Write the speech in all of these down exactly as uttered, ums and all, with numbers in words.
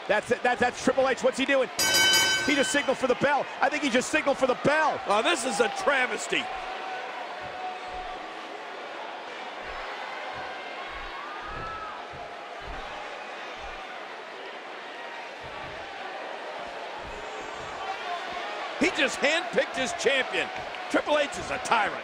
That's it. That, that's Triple H. What's he doing? He just signaled for the bell. I think he just signaled for the bell. Oh, this is a travesty. He just handpicked his champion. Triple H is a tyrant.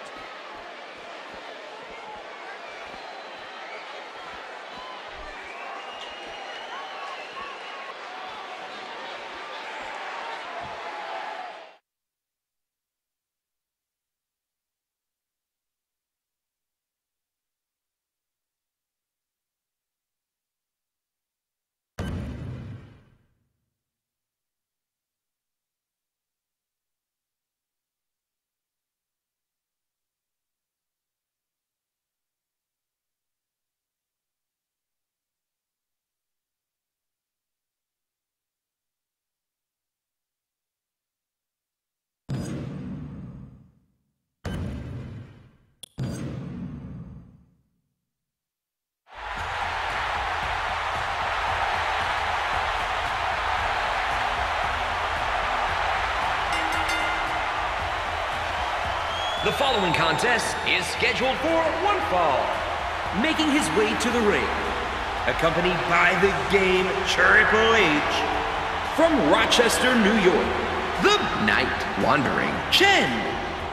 The following contest is scheduled for one fall. Making his way to the ring, accompanied by the Game Triple H, from Rochester, New York, the Night Wandering Chen.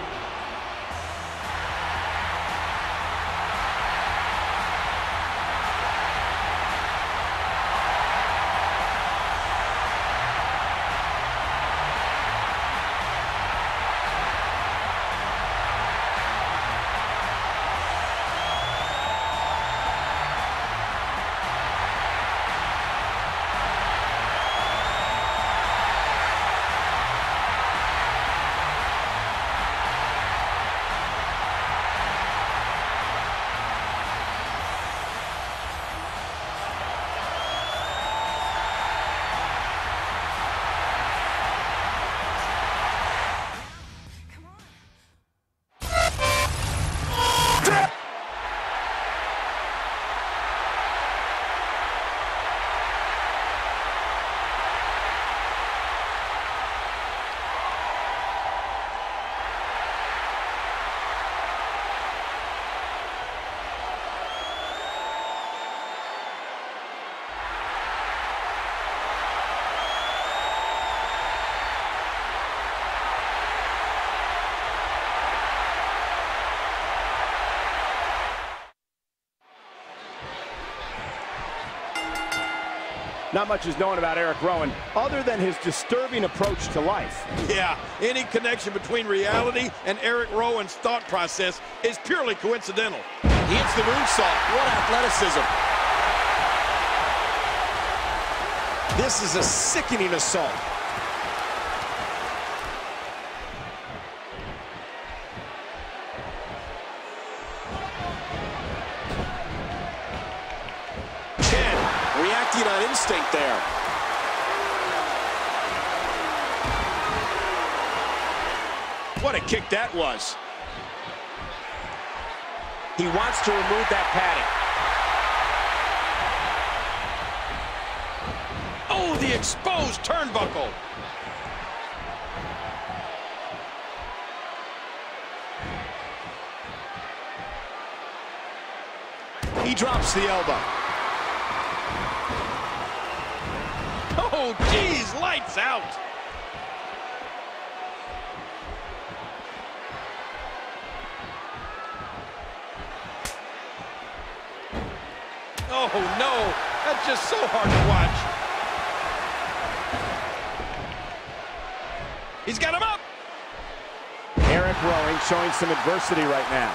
Not much is known about Eric Rowan, other than his disturbing approach to life. Yeah, any connection between reality and Eric Rowan's thought process is purely coincidental. He hits the moonsault. What athleticism. This is a sickening assault. Reacting on instinct there. What a kick that was. He wants to remove that padding. Oh, the exposed turnbuckle. He drops the elbow. Oh, geez, lights out. Oh, no, that's just so hard to watch. He's got him up. Eric Rowan showing some adversity right now.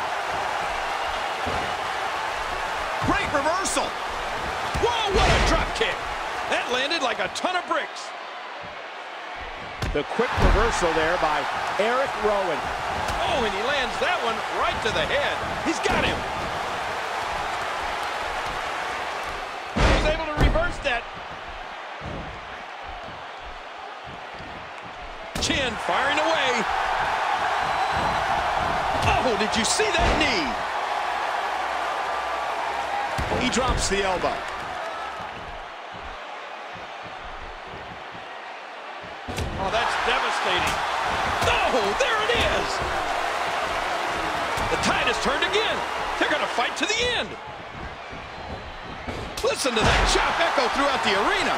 Great reversal. Whoa, what a drop kick. That landed like a ton of bricks. The quick reversal there by Eric Rowan. Oh, and he lands that one right to the head. He's got him. He's able to reverse that. Chin firing away. Oh, did you see that knee? He drops the elbow. Oh, that's devastating. No, there it is. The tide has turned again. They're going to fight to the end. Listen to that chop echo throughout the arena.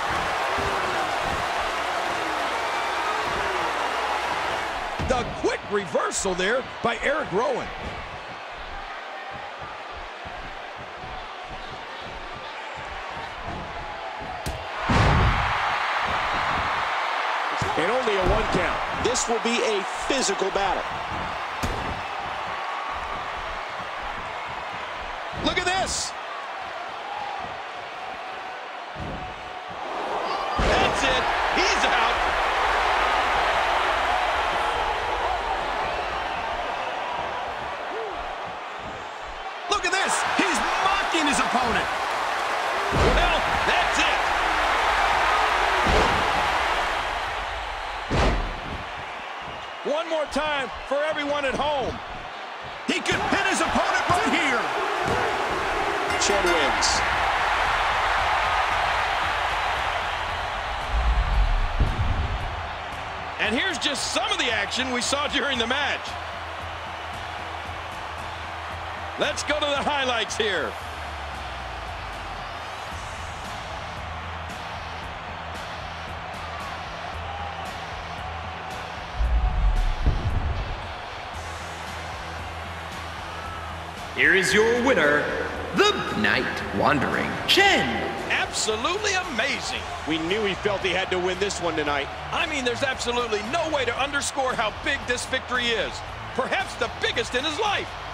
The quick reversal there by Eric Rowan. And only a one count. This will be a physical battle. Look at this. That's it. He's out. Look at this. He's mocking his opponent. Well, that's it. One more time for everyone at home. He could pin his opponent right here. Chen wins. And here's just some of the action we saw during the match. Let's go to the highlights here. Here is your winner, the Night Wandering Chen. Absolutely amazing. We knew he felt he had to win this one tonight. I mean, there's absolutely no way to underscore how big this victory is. Perhaps the biggest in his life.